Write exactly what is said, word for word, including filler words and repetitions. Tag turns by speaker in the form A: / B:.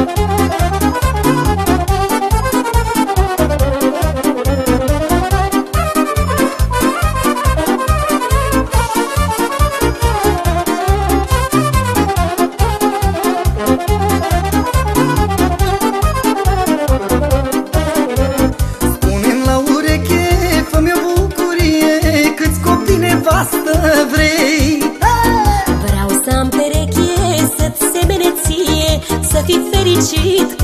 A: Vreau să am pereche să-ți semene ție, să fii fericit